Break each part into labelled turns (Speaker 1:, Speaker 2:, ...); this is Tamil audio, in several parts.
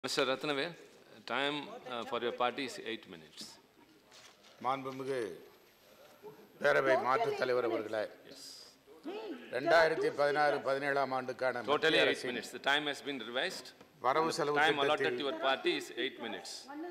Speaker 1: Mr. Ratnavale, time for your party is 8 minutes.
Speaker 2: மாண்புமிகு பேரவை மாற்றுத் தலைவர் அவர்களே, 2016-17 ஆண்டுக்கான
Speaker 1: Totally 8 minutes. The time has been revised.
Speaker 2: வரவு செலவு
Speaker 1: Time allotted to
Speaker 2: திட்டத்தில்
Speaker 1: your party is 8 minutes.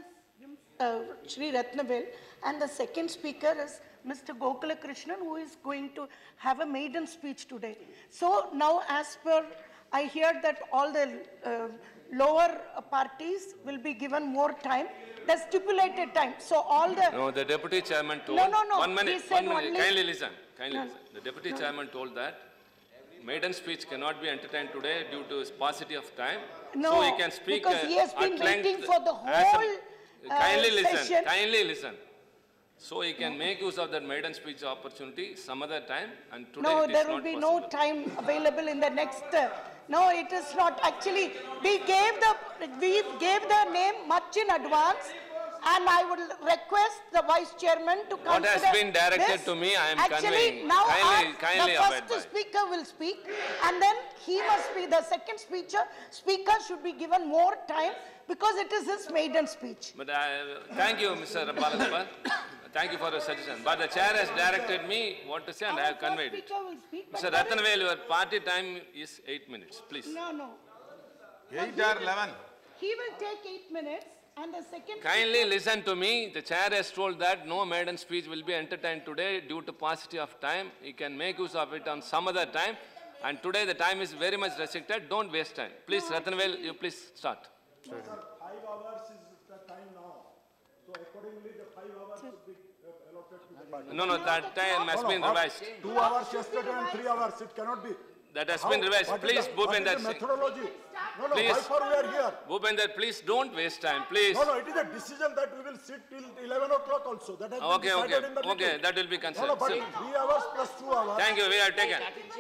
Speaker 3: Shri Ratnavale, and the second speaker is Mr. Gokula Krishnan, who is going to have a maiden speech today. So now, as per, I hear that all the lower parties will be given more time, the stipulated time. So all the...
Speaker 1: No, the deputy chairman told...
Speaker 3: No.
Speaker 1: One minute,
Speaker 3: He said
Speaker 1: one minute.
Speaker 3: only...
Speaker 1: Kindly listen. The deputy chairman told that maiden speech cannot be entertained today due to paucity of time.
Speaker 3: No,
Speaker 1: so he can speak
Speaker 3: because he has been
Speaker 1: at length
Speaker 3: waiting for the whole
Speaker 1: Kindly listen.
Speaker 3: session.
Speaker 1: Kindly listen. So he can make use of that maiden speech opportunity some other time, and today
Speaker 3: No,
Speaker 1: it is
Speaker 3: there will
Speaker 1: not
Speaker 3: be
Speaker 1: possible.
Speaker 3: no time available in the next. No, it is not. Actually, we gave the name much in advance, and I would request the vice chairman to consider
Speaker 1: What has been directed
Speaker 3: this.
Speaker 1: to me, I am
Speaker 3: Actually,
Speaker 1: conveying.
Speaker 3: now
Speaker 1: Kindly
Speaker 3: the
Speaker 1: abide
Speaker 3: first
Speaker 1: by.
Speaker 3: speaker will speak, and then he must be the second speaker should be given more time because it is his maiden speech.
Speaker 1: But thank you, Mr. Balagopal. Thank you for your suggestion. But the chair has directed me what to say, and I have conveyed it.
Speaker 3: Speaker will speak, but
Speaker 1: Mr.
Speaker 3: there is-
Speaker 1: Ratnavale, your party time is 8 minutes, please.
Speaker 3: No.
Speaker 2: 8 or 11.
Speaker 3: He will take 8 minutes, and the second.
Speaker 1: Kindly listen to me. The chair has told that no maiden speech will be entertained today due to paucity of time. He can make use of it on some other time. And today the time is very much restricted. Don't waste time. Please, Ratnavale, you please start.
Speaker 4: No, sir, 5 hours is the time now. So accordingly, the 5 hours should be allotted to the...
Speaker 1: No, that time has been revised.
Speaker 4: 2 hours yesterday and 3 hours, it cannot be.
Speaker 1: That has been revised. Please, Bhupender
Speaker 4: What is the
Speaker 1: Singh.
Speaker 4: methodology? No,
Speaker 1: Please.
Speaker 4: why for we are here?
Speaker 1: Bhupender, please don't waste time, please.
Speaker 4: No, it is a decision that we will sit till 11 o'clock also. That has been decided in the meeting.
Speaker 1: Okay, that will be
Speaker 4: No,
Speaker 1: considered.
Speaker 4: but
Speaker 1: Sir.
Speaker 4: 3 hours plus 2 hours.
Speaker 1: Thank you, we are taken.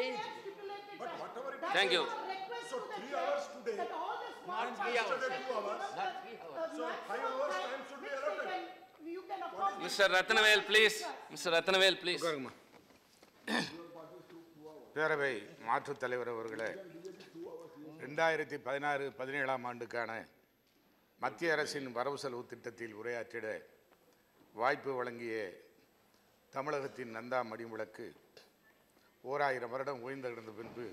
Speaker 4: But whatever it is.
Speaker 1: Thank you.
Speaker 4: So 3 hours today, yesterday 2 hours. So 5 hours time should be allotted.
Speaker 1: Mr. Ratnavale, please. Mr. Ratnavale, please.
Speaker 2: பேரவை மாற்றுத் தலைவர் அவர்களே, 2016-17 ஆண்டுக்கான மத்திய அரசின் வரவு செலவு திட்டத்தில் உரையாற்றிட வாய்ப்பு வழங்கிய தமிழகத்தின் நந்தா மடிமுழக்கு 1000 வருடம் ஓய்ந்து கிடந்த பின்பு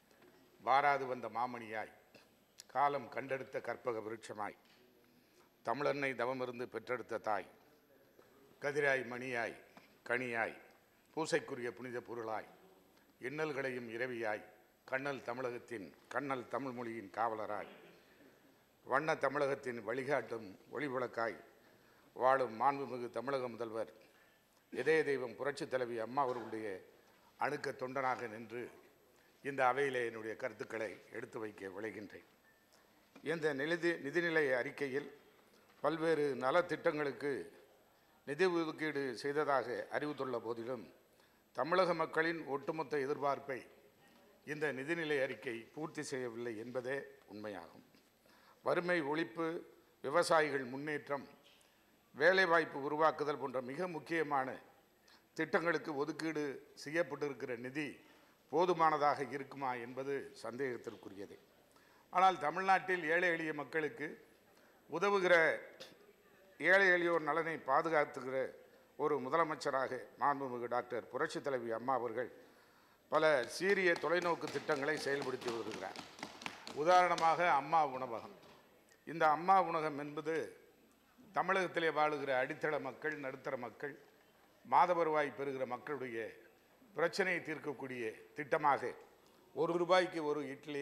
Speaker 2: வாராது வந்த மாமணியாய், காலம் கண்டெடுத்த கற்பக விருட்சமாய், தமிழன்னை தவமிருந்து பெற்றெடுத்த தாய், கதிராய் மணியாய் கனியாய் பூசைக்குரிய புனித பொருளாய், இன்னல்களையும் இரவியாய், கண்ணல் தமிழ் மொழியின் காவலராய், வண்ண தமிழகத்தின் வழிகாட்டும் ஒளிவிளக்காய் வாழும் மாண்புமிகு தமிழக முதல்வர் இதய தெய்வம் புரட்சித் தலைவி அம்மா அவர்களுடைய அணுக்க தொண்டனாக நின்று இந்த அவையிலே என்னுடைய கருத்துக்களை எடுத்து வைக்க விளைகின்றேன். இந்த நிதிநிலை அறிக்கையில் பல்வேறு நலத்திட்டங்களுக்கு நிதி ஒதுக்கீடு செய்ததாக அறிவித்துள்ள போதிலும் தமிழக மக்களின் ஒட்டுமொத்த எதிர்பார்ப்பை இந்த நிதிநிலை அறிக்கை பூர்த்தி செய்யவில்லை என்பதே உண்மையாகும். வறுமை ஒழிப்பு, விவசாயிகள் முன்னேற்றம், வேலைவாய்ப்பு உருவாக்குதல் போன்ற மிக முக்கியமான திட்டங்களுக்கு ஒதுக்கீடு செய்யப்பட்டிருக்கிற நிதி போதுமானதாக இருக்குமா என்பது சந்தேகத்திற்குரியது. ஆனால் தமிழ்நாட்டில் ஏழை எளிய மக்களுக்கு உதவுகிற, ஏழை எளியோர் நலனை பாதுகாத்துகிற ஒரு முதலமைச்சராக மாண்புமிகு டாக்டர் புரட்சித் தலைவி அம்மா அவர்கள் பல சீரிய தொலைநோக்கு திட்டங்களை செயல்படுத்தி வருகிறார். உதாரணமாக அம்மா உணவகம். இந்த அம்மா உணவகம் என்பது தமிழகத்திலே வாழுகிற அடித்தள மக்கள், நடுத்தர மக்கள், மாத வருவாய் பெறுகிற மக்களுடைய பிரச்சனையை தீர்க்கக்கூடிய திட்டமாக 1 ரூபாய்க்கு ஒரு இட்லி,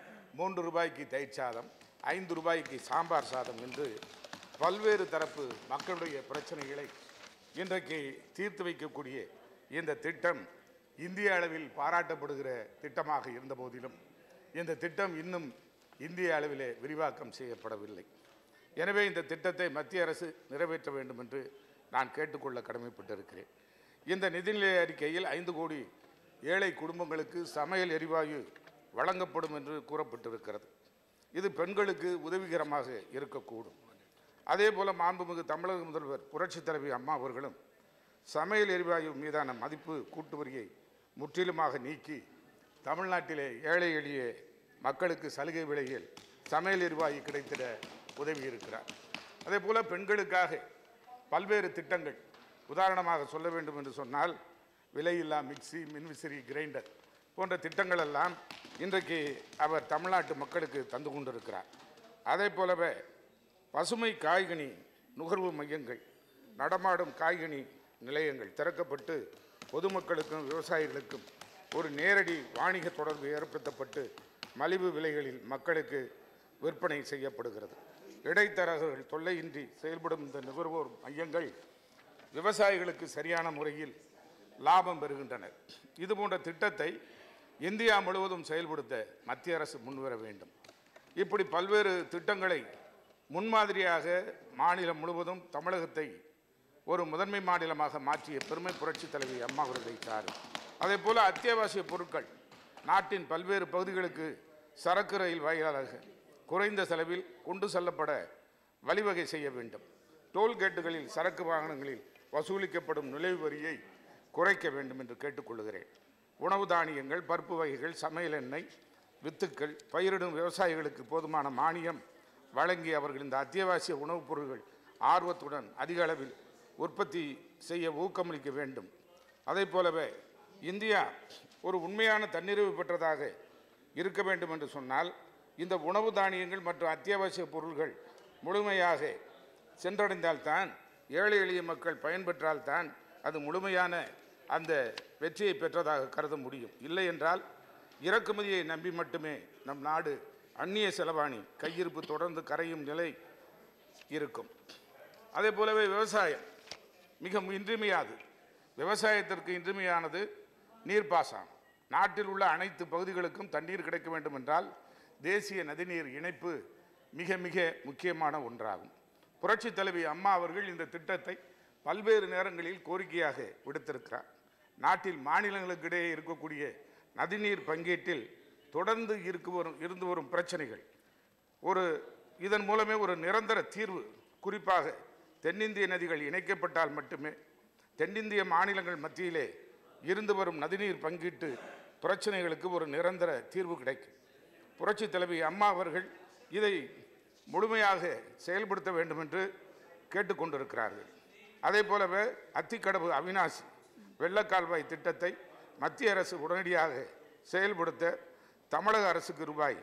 Speaker 2: 3 ரூபாய்க்கு தயிர் சாதம், 5 ரூபாய்க்கு சாம்பார் சாதம் என்று பல்வேறு தரப்பு மக்களுடைய பிரச்சனைகளை இன்றைக்கு தீர்த்து வைக்கக்கூடிய இந்த திட்டம் இந்திய அளவில் பாராட்டப்படுகிற திட்டமாக இருந்த போதிலும் இந்த திட்டம் இன்னும் இந்திய அளவிலே விரிவாக்கம் செய்யப்படவில்லை. எனவே இந்த திட்டத்தை மத்திய அரசு நிறைவேற்ற வேண்டும் என்று நான் கேட்டுக்கொள்ள கடமைப்பட்டிருக்கிறேன். இந்த நிதிநிலை அறிக்கையில் 5 கோடி ஏழை குடும்பங்களுக்கு சமையல் எரிவாயு வழங்கப்படும் என்று கூறப்பட்டிருக்கிறது. இது பெண்களுக்கு உதவிகரமாக இருக்கக்கூடும். அதே போல மாண்புமிகு தமிழக முதல்வர் புரட்சித் தலைவி அம்மா அவர்களும் சமையல் எரிவாயு மீதான மதிப்பு கூட்டு வரியை முற்றிலுமாக நீக்கி தமிழ்நாட்டிலே ஏழை எளிய மக்களுக்கு சலுகை விலையில் சமையல் எரிவாயு கிடைத்திட உதவி இருக்கிறார். அதே போல பெண்களுக்காக பல்வேறு திட்டங்கள், உதாரணமாக சொல்ல வேண்டும் என்று சொன்னால் விலையில்லா மிக்சி, மின்விசிறி, கிரைண்டர் போன்ற திட்டங்கள் எல்லாம் இன்றைக்கு அவர் தமிழ்நாட்டு மக்களுக்கு தந்து கொண்டிருக்கிறார். அதே போலவே பசுமை காய்கனி நுகர்வு மையங்கள், நடமாடும் காய்கனி நிலையங்கள் திறக்கப்பட்டு பொதுமக்களுக்கும் விவசாயிகளுக்கும் ஒரு நேரடி வாணிக தொடர்பு ஏற்படுத்தப்பட்டு மலிவு விலைகளில் மக்களுக்கு விற்பனை செய்யப்படுகிறது. இடைத்தரகர்கள் தொல்லையின்றி செயல்படும் இந்த நுகர்வோர் மையங்கள் விவசாயிகளுக்கு சரியான முறையில் லாபம் பெறுகின்றனர். இதுபோன்ற திட்டத்தை இந்தியா முழுவதும் செயல்படுத்த மத்திய அரசு முன்வர வேண்டும். இப்படி பல்வேறு திட்டங்களை முன்மாதிரியாக மாநிலம் முழுவதும் தமிழகத்தை ஒரு முதன்மை மாநிலமாக மாற்றிய பெருமை புரட்சி தலைவி அம்மா அவர்களை சார். அதே போல அத்தியாவசிய பொருட்கள் நாட்டின் பல்வேறு பகுதிகளுக்கு சரக்கு ரயில் வாயிலாக குறைந்த செலவில் கொண்டு செல்லப்பட வழிவகை செய்ய வேண்டும். டோல்கேட்டுகளில் சரக்கு வாகனங்களில் வசூலிக்கப்படும் நுழைவு வரியை குறைக்க வேண்டும் என்று கேட்டுக்கொள்கிறேன். உணவு தானியங்கள், பருப்பு வகைகள், சமையல் எண்ணெய், வித்துக்கள் பயிரிடும் விவசாயிகளுக்கு போதுமான மானியம் வழங்கி அவர்கள் இந்த அத்தியாவசிய உணவுப் பொருட்கள் ஆர்வத்துடன் அதிக அளவில் உற்பத்தி செய்ய ஊக்கமளிக்க வேண்டும். அதே போலவே இந்தியா ஒரு உண்மையான தன்னிறைவு பெற்றதாக இருக்க வேண்டும் என்று சொன்னால் இந்த உணவு தானியங்கள் மற்றும் அத்தியாவசிய பொருட்கள் முழுமையாக சென்றடைந்தால்தான், ஏழை எளிய மக்கள் பயன்பெற்றால்தான் அது முழுமையான அந்த வெற்றியை பெற்றதாக கருத முடியும். இல்லை என்றால் இறக்குமதியை நம்பி மட்டுமே நம் நாடு அந்நிய செலவாணி கையிருப்பு தொடர்ந்து கரையும் நிலை இருக்கும். அதே போலவே விவசாயம் மிக இன்றியமையாது. விவசாயத்திற்கு இன்றியமையானது நீர்ப்பாசனம். நாட்டில் உள்ள அனைத்து பகுதிகளுக்கும் தண்ணீர் கிடைக்க வேண்டும் என்றால் தேசிய நதிநீர் இணைப்பு மிக மிக முக்கியமான ஒன்றாகும். புரட்சி தலைவி அம்மா அவர்கள் இந்த திட்டத்தை பல்வேறு நேரங்களில் கோரிக்கையாக விடுத்திருக்கிறார். நாட்டில் மாநிலங்களுக்கிடையே இருக்கக்கூடிய நதிநீர் பங்கீட்டில் தொடர்ந்து இருந்து வரும் பிரச்சனைகள் இதன் மூலமே ஒரு நிரந்தர தீர்வு, குறிப்பாக தென்னிந்திய நதிகள் இணைக்கப்பட்டால் மட்டுமே தென்னிந்திய மாநிலங்கள் மத்தியிலே இருந்து வரும் நதிநீர் பங்கீட்டு பிரச்சனைகளுக்கு ஒரு நிரந்தர தீர்வு கிடைக்கும். புரட்சி தலைவி அம்மா அவர்கள் இதை முழுமையாக செயல்படுத்த வேண்டும் என்று கேட்டுக்கொண்டிருக்கிறார்கள். அதே போலவே அத்திக்கடவு அவிநாசி வெள்ளக்கால்வாய் திட்டத்தை மத்திய அரசு உடனடியாக செயல்படுத்த தமிழக அரசுக்கு ரூபாய்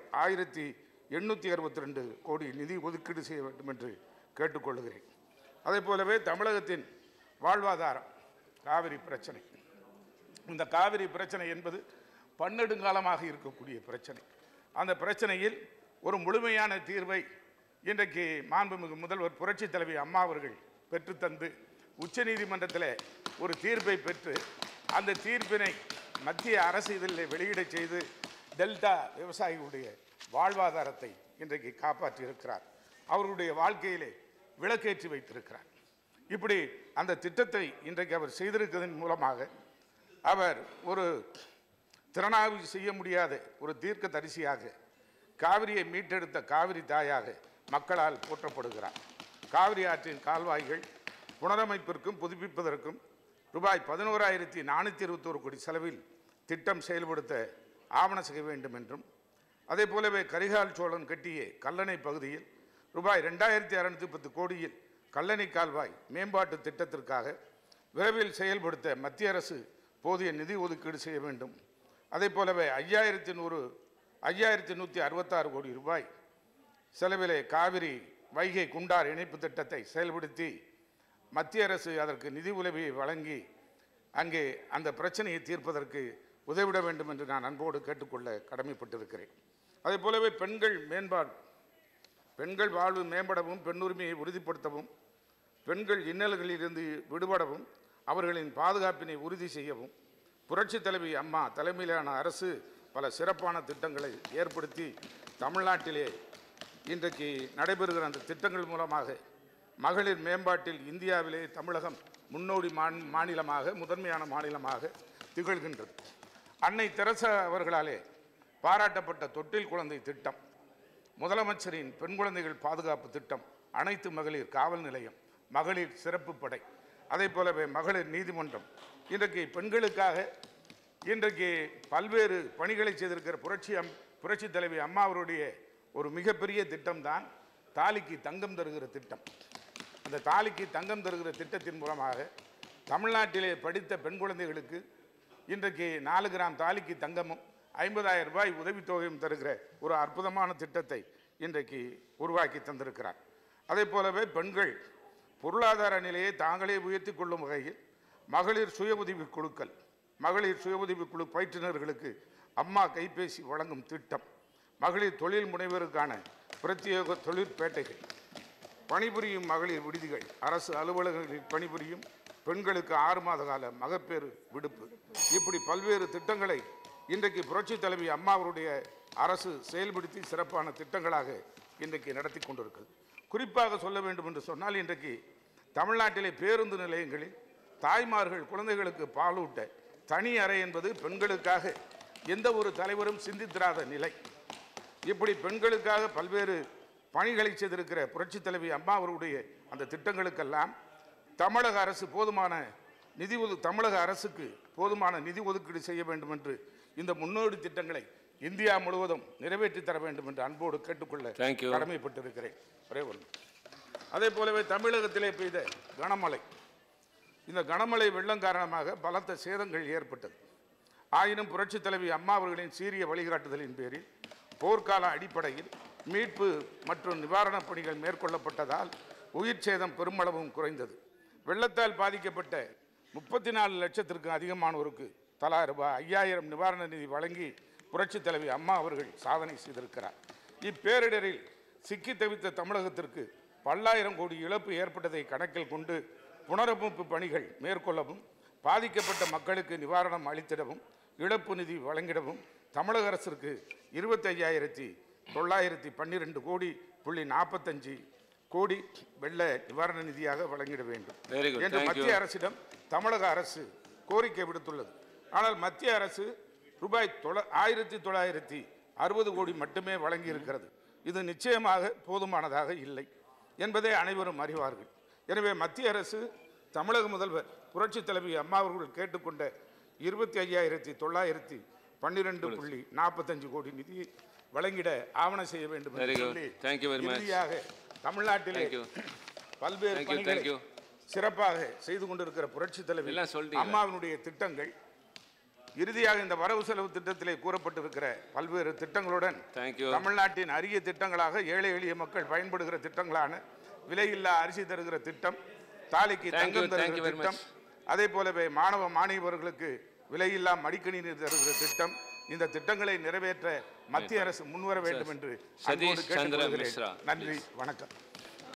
Speaker 2: 1862 கோடி நிதி ஒதுக்கீடு செய்ய வேண்டும் என்று கேட்டுக்கொள்கிறேன். அதே போலவே தமிழகத்தின் வாழ்வாதாரம் காவிரி பிரச்சனை. இந்த காவிரி பிரச்சனை என்பது பன்னெடுங்காலமாக இருக்கக்கூடிய பிரச்சனை. அந்த பிரச்சனையில் ஒரு முழுமையான தீர்வை இன்றைக்கு மாண்புமிகு முதல்வர் புரட்சி தலைவி அம்மா அவர்கள் பெற்றுத்தந்து உச்சநீதிமன்றத்தில் ஒரு தீர்ப்பை பெற்று அந்த தீர்ப்பினை மத்திய அரசு இதில் வெளியிட செய்து டெல்டா விவசாயிகளுடைய வாழ்வாதாரத்தை இன்றைக்கு காப்பாற்றியிருக்கிறார். அவர்களுடைய வாழ்க்கையிலே விளக்கேற்றி வைத்திருக்கிறார். இப்படி அந்த திட்டத்தை இன்றைக்கு அவர் செய்திருக்கிறதன் மூலமாக அவர் ஒரு திறனாய்வு செய்ய முடியாத ஒரு தீர்க்க தரிசியாக, காவிரியை மீட்டெடுத்த காவிரி தாயாக மக்களால் போற்றப்படுகிறார். காவிரி ஆற்றின் கால்வாய்கள் புனரமைப்பிற்கும் புதுப்பிப்பதற்கும் ரூபாய் 11,421 கோடி செலவில் திட்டம் செயல்படுத்த ஆவணம் செய்ய வேண்டும் என்றும், அதே போலவே கரிகால் சோழன் கட்டிய கல்லணை பகுதியில் ரூபாய் 2,610 கோடியில் கல்லணை கால்வாய் மேம்பாட்டு திட்டத்திற்காக விரைவில் செயல்படுத்த மத்திய அரசு போதிய நிதி ஒதுக்கீடு செய்ய வேண்டும். அதே போலவே 5,166 கோடி ரூபாய் செலவிலே காவிரி வைகை குண்டார் இணைப்பு திட்டத்தை செயல்படுத்தி மத்திய அரசு அதற்கு நிதி உதவியை வழங்கி அங்கே அந்த பிரச்சனையை தீர்ப்பதற்கு உதவிட வேண்டும் என்று நான் அன்போடு கேட்டுக்கொள்ள கடமைப்பட்டிருக்கிறேன். அதே போலவே பெண்கள் வாழ்வு மேம்படவும், பெண்ணுரிமையை உறுதிப்படுத்தவும், பெண்கள் இன்னல்களிலிருந்து விடுபடவும், அவர்களின் பாதுகாப்பினை உறுதி செய்யவும் புரட்சி தலைவி அம்மா தலைமையிலான அரசு பல சிறப்பான திட்டங்களை ஏற்படுத்தி தமிழ்நாட்டிலே இன்றைக்கு நடைபெறுகிற அந்த திட்டங்கள் மூலமாக மகளிர் மேம்பாட்டில் இந்தியாவிலே தமிழகம் முன்னோடி மாநிலமாக, முதன்மையான மாநிலமாக திகழ்கின்றது. அன்னை தெரசா அவர்களாலே பாராட்டப்பட்ட தொட்டில் குழந்தை திட்டம், முதலமைச்சரின் பெண் குழந்தைகள் பாதுகாப்பு திட்டம், அனைத்து மகளிர் காவல் நிலையம், மகளிர் சிறப்பு படை, அதே போலவே மகளிர் நீதிமன்றம், இன்றைக்கு பெண்களுக்காக இன்றைக்கு பல்வேறு பணிகளை செய்திருக்கிற புரட்சி தலைவி அம்மா அவருடைய ஒரு மிகப்பெரிய திட்டம்தான் தாலிக்கு தங்கம் தருகிற திட்டம். அந்த தாலிக்கு தங்கம் தருகிற திட்டத்தின் மூலமாக தமிழ்நாட்டிலே படித்த பெண் குழந்தைகளுக்கு இன்றைக்கு 4 கிராம் தாலிக்கு தங்கமும் 50,000 ரூபாய் உதவித்தொகையும் தருகிற ஒரு அற்புதமான திட்டத்தை இன்றைக்கு உருவாக்கி தந்திருக்கிறார். அதே போலவே பெண்கள் பொருளாதார நிலையை தாங்களே உயர்த்தி கொள்ளும் வகையில் மகளிர் சுய உதவி குழுக்கள், மகளிர் சுய உதவி குழு பயிற்றுநர்களுக்கு அம்மா கைபேசி வழங்கும் திட்டம், மகளிர் தொழில் முனைவோருக்கான பிரத்யேக தொழிற்பேட்டைகள், பணிபுரியும் மகளிர் விடுதிகள், அரசு அலுவலகங்களில் பணிபுரியும் பெண்களுக்கு 6 மாத கால மகப்பேறு விடுப்பு, இப்படி பல்வேறு திட்டங்களை இன்றைக்கு புரட்சி தலைவி அம்மா அவருடைய அரசு செயல்படுத்தி சிறப்பான திட்டங்களாக இன்றைக்கு நடத்தி கொண்டிருக்கிறது. குறிப்பாக சொல்ல வேண்டும் என்று சொன்னால், இன்றைக்கு தமிழ்நாட்டிலே பேருந்து நிலையங்களில் தாய்மார்கள் குழந்தைகளுக்கு பாலூட்ட தனி அறை என்பது பெண்களுக்காக எந்த ஒரு தலைவரும் சிந்தித்திராத நிலை. இப்படி பெண்களுக்காக பல்வேறு பணிகளை செய்திருக்கிற புரட்சி தலைவி அம்மா அவருடைய அந்த திட்டங்களுக்கெல்லாம் தமிழக அரசு தமிழக அரசுக்கு போதுமான நிதி ஒதுக்கீடு செய்ய வேண்டும் என்று இந்த முன்னோடி திட்டங்களை இந்தியா முழுவதும் நிறைவேற்றி தர வேண்டும் என்று அன்போடு கேட்டுக்கொள்ள கடமைப்பட்டிருக்கிறேன். ஒரே ஒன்று. அதே போலவே தமிழகத்திலே பெய்த கனமழை, இந்த கனமழை வெள்ளம் காரணமாக பலத்த சேதங்கள் ஏற்பட்டது. ஆயினும் புரட்சி தலைவி அம்மா அவர்களின் சீரிய வழிகாட்டுதலின் பேரில் போர்க்கால அடிப்படையில் மீட்பு மற்றும் நிவாரணப் பணிகள் மேற்கொள்ளப்பட்டதால் உயிர் சேதம் பெருமளவும் குறைந்தது. வெள்ளத்தால் பாதிக்கப்பட்ட 34 லட்சத்திற்கும் அதிகமானோருக்கு தலா ரூபாய் 5000 நிவாரண நிதி வழங்கி புரட்சி தலைவி அம்மா அவர்கள் சாதனை செய்திருக்கிறார். இப்பேரிடரில் சிக்கி தவித்த தமிழகத்திற்கு பல்லாயிரம் கோடி இழப்பு ஏற்பட்டதை கணக்கில் கொண்டு புனரமைப்பு பணிகள் மேற்கொள்ளவும், பாதிக்கப்பட்ட மக்களுக்கு நிவாரணம் அளித்திடவும், இழப்பு நிதி வழங்கிடவும் தமிழக அரசிற்கு 25,912 கோடி 45 வெள்ள நிவாரண நிதியாக வழங்கிட வேண்டும் என்று மத்திய அரசிடம் தமிழக அரசு கோரிக்கை விடுத்துள்ளது. ஆனால் மத்திய அரசு ரூபாய் 1960 கோடி மட்டுமே வழங்கியிருக்கிறது. இது நிச்சயமாக போதுமானதாக இல்லை என்பதை அனைவரும் அறிவார்கள். எனவே மத்திய அரசு தமிழக முதல்வர் புரட்சி தலைவி அம்மா அவர்கள் கேட்டுக்கொண்ட 25,912.45 கோடி நிதியை வழங்கிட ஆவணம் செய்ய வேண்டும் என்று சொல்லி இறுதியாக தமிழ்நாட்டிலே பல்வேறு பணிகளை சிறப்பாக செய்து கொண்டிருக்கிற புரட்சி தலைவி அம்மாவினுடைய திட்டங்கள் இறுதியாக இந்த வரவு செலவு திட்டத்திலே கூறப்பட்டிருக்கிற பல்வேறு திட்டங்களுடன் தமிழ்நாட்டின் அரிய திட்டங்களாக ஏழை எளிய மக்கள் பயன்படுகிற திட்டங்களான விலையில்லா அரிசி தருகிற திட்டம், தாலிக்கு தங்கம் தருகிற திட்டம், அதே போலவே மாணவ மாணவியர்களுக்கு விலையில்லா மடிக்கணினி தருகிற திட்டம், இந்த திட்டங்களை நிறைவேற்ற மத்திய அரசு முன்வர வேண்டும் என்று அன்போடு கேட்டுக்கொள்கிறேன். நன்றி, வணக்கம்.